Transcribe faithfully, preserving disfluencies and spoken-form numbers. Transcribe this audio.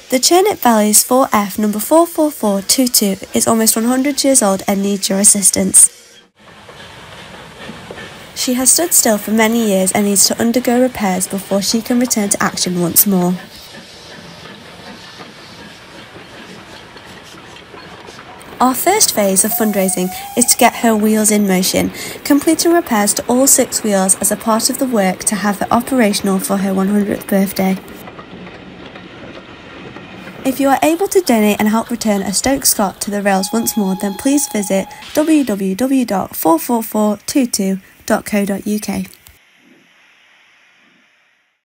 The Churnip Valley's four F number four four four two two is almost one hundred years old and needs your assistance. She has stood still for many years and needs to undergo repairs before she can return to action once more. Our first phase of fundraising is to get her wheels in motion, completing repairs to all six wheels as a part of the work to have her operational for her one hundredth birthday. If you are able to donate and help return a Stoke Scott to the rails once more, then please visit w w w dot four four four two two dot co dot u k.